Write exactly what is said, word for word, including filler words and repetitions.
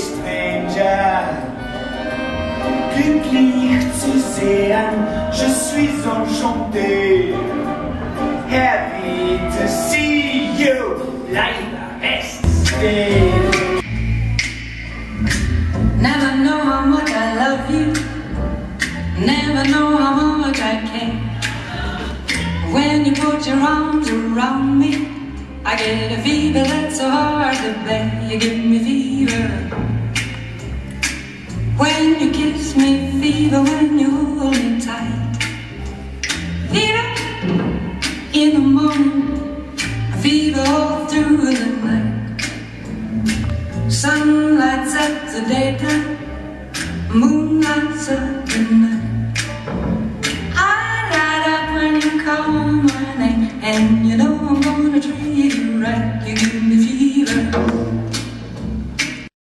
stranger. Glücklich zu sehen, je suis enchanté. Happy to see you, leider resté. Never know how much I love you. Never know how much I care. When you put your arms around me, I get a fever that's so hard to bear. You give me fever when you kiss me, fever when you hold me tight. Fever in the morning, fever all through the night. Sun lights up the daytime, moon lights up the night. I light up when you call my name, and you know